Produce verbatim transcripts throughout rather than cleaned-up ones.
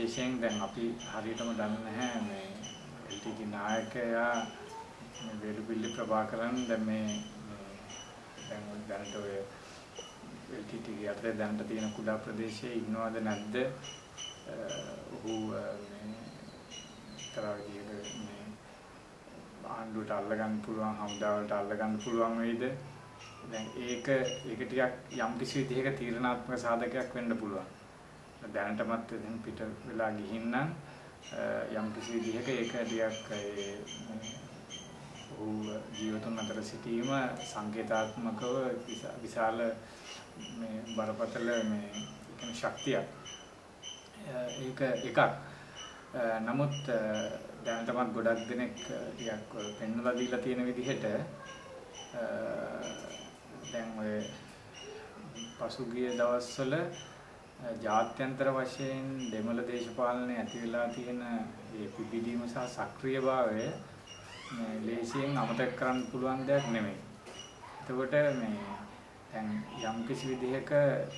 විශේෂයෙන් දැන් අපි හරියටම දන්නේ නැහැ මේ L T T E නායකයා මේ වේලුපිල්ලි ප්‍රභාකරන් දැන් මේ දැන් දැනට ඔය L T T E යටතේ දැනට තියෙන කුඩා ප්‍රදේශයේ ඉන්නවද නැද්ද? ඔහු මේ තරවියක මේ ආණ්ඩුවට අල්ලගන්න පුළුවන්, හමුදාවලට අල්ලගන්න පුළුවන් වෙයිද? දැන් ඒක ඒක ටිකක් යම් කිසි විදිහක තීරණාත්මක සාධකයක් වෙන්න පුළුවන්. දැනටමත් දැන් පිට වෙලා ගිහින් නම් යම් කිසි විදිහක ඒක ටිකක් ඒ ඔහු ජීවිතුන් අතර සිටීම සංකේතාත්මකව විශාල මේ බරපතල මේ කියන ශක්තියක්. ඒක එකක්. නමුත් දැනටමත් ගොඩක් දෙනෙක් ටිකක් පෙන්වලා දීලා තියෙන විදිහට දැන් ඔය පසුගිය දවස්වල ජාත්‍යන්තර වශයෙන් දෙමළ දේශපාලනයේ ඇති වෙලා තියෙන මේ පිපිදීම සහ සක්‍රියභාවය මේ ලේසියෙන් අමතක කරන්න පුළුවන් දෙයක් නෙමෙයි. එතකොට මේ දැන් යම් කිසි විදිහක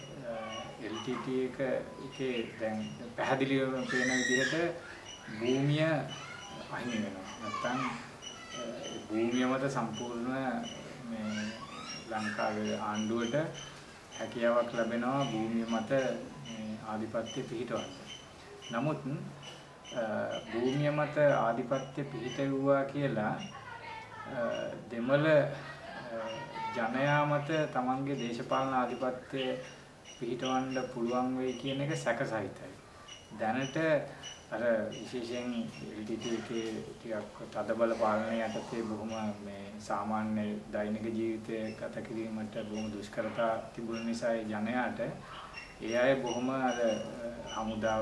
L T T E එක එකේ දැන් පැහැදිලිවම පේන විදිහට භූමිය අහිමි වෙනවා. නැත්තම් භූමිය මත සම්පූර්ණ මේ ලංකාවේ ආණ්ඩුවට හැකියාවක් ලැබෙනවා භූමිය මත මේ ආධිපත්‍ය පිහිටවන්න. නමුත් භූමිය මත ආධිපත්‍ය පිහිටවුවා කියලා දෙමළ ජනයා මත තමන්ගේ දේශපාලන ආධිපත්‍ය පිහිටවන්න පුළුවන් වෙයි කියන එක සැකසහිතයි. දැනට අර විශේෂයෙන් L T T E එකේ ටිකක් තදබල පාලනය යටතේ බොහොම මේ සාමාන්‍ය දෛනික ජීවිතය ගත කිරීමට බොහොම දුෂ්කරතා තිබුණ නිසා ඒ ජනයාට ඒ අය බොහොම අර හමුදාව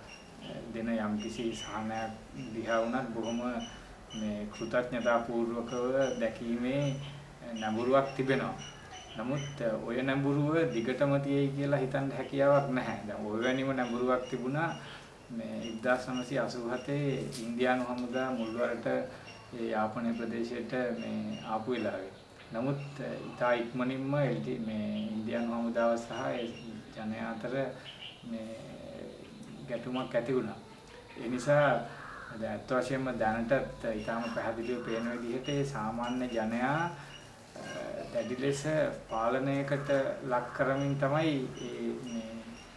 දෙන යම්කිසි සහනයක් දිහා වුණත් බොහොම මේ කෘතඥතාපූර්වකව දැකීමේ නඹුරුවක් තිබෙනවා. නමුත් ඔය නඹුරුව දිගටම තියෙයි කියලා හිතන්න හැකියාවක් නැහැ. දැන් ඔය වැනිම නඹුරුවක් තිබුණා මේ එක්දාස් නවසිය අසූ හතේ ඉන්දියානු හමුදා මුල්වරට ඒ යාපනය ප්‍රදේශයට මේ ආපු වෙලාවේ. නමුත් ඉතා ඉක්මනින්ම මේ ඉන්දියානු හමුදාව සහ ඒ ජනයා අතර මේ ගැටුමක් ඇති වුණා. ඒ නිසා ඇත්ත වශයෙන්ම දැනටත් ඉතාම පැහැදිලිව පේන විදිහට ඒ සාමාන්‍ය ජනයා දැඩි ලෙස පාලනයකට ලක් කරමින් තමයි මේ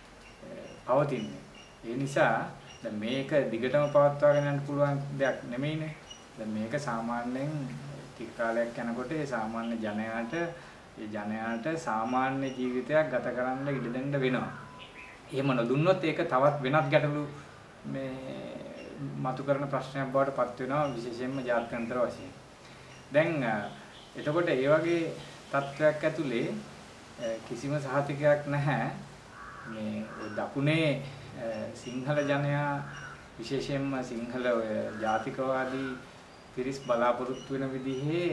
පවතින්නේ. ඒ නිසා දැන් මේක දිගටම පවත්වාගෙන යන්න පුළුවන් දෙයක් නෙමෙයිනේ. දැන් මේක සාමාන්‍යයෙන් ටික කාලයක් යනකොට ඒ සාමාන්‍ය ජනයාට ඒ ජනයාට සාමාන්‍ය ජීවිතයක් ගත කරන්න ඉඩ දෙන්න වෙනවා. එහෙම නොදුන්නොත් ඒක තවත් වෙනත් ගැටලු මේ මතු කරන ප්‍රශ්නයක් බවට පත් වෙනවා විශේෂයෙන්ම ජාත්‍යන්තර වශයෙන්. දැන් එතකොට ඒ වගේ තත්ත්වයක් ඇතුලේ කිසිම සහතිකයක් නැහැ මේ දකුණේ සිංහල ජනයා විශේෂයෙන්ම සිංහල ඔය ජාතිකවාදී පිරිස් බලාපොරොත්තු වෙන විදිහේ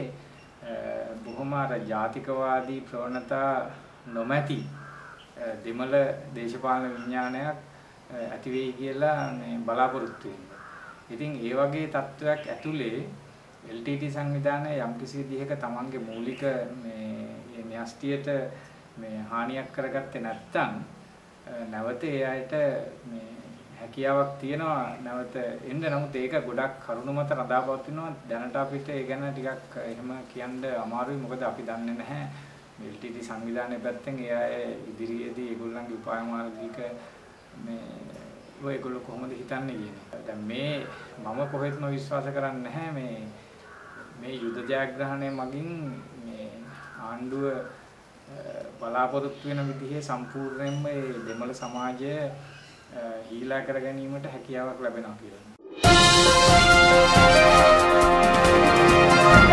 බොහොම අර ජාතිකවාදී ප්‍රවණතා නොමැති දෙමළ දේශපාලන විඥානයක් ඇති වෙයි කියලා මේ බලාපොරොත්තු වෙනවා. ඉතින් ඒ වගේ තත්ත්වයක් ඇතුලේ L T T E සංවිධානය යම්කිසි විදිහක තමන්ගේ මූලික මේ න්‍යෂ්ටියට මේ හානියක් කරගත්තේ නැත්නම් නැවත ඒ අයට මේ හැකියාවක් තියෙනවා නැවත එන්න. නමුත් ඒක ගොඩක් කරුණු මත රඳාපවතිනවා. දැනට අපිට ඒ ගැන ටිකක් එහෙම කියන්න අමාරුයි. මොකද අපි දන්නේ නැහැ මේ L T T E සංවිධානයේ පැත්තෙන් ඒ අය ඉදිරියේදී ඒගොල්ලන්ගේ උපාය මාර්ගික මේ ඔය ඒගොල්ලෝ කොහොමද හිතන්නේ කියන්නේ. දැන් මේ මම කොහෙත්ම විශ්වාස කරන්නේ නැහැ මේ මේ යුද ජයග්‍රහණය මගින් මේ ආණ්ඩුව බලාපොරොත්තු වෙන විදිහේ සම්පූර්ණයෙන්ම මේ දෙමළ සමාජය හීලා කර ගැනීමට හැකියාවක් ලැබෙනවා කියලා.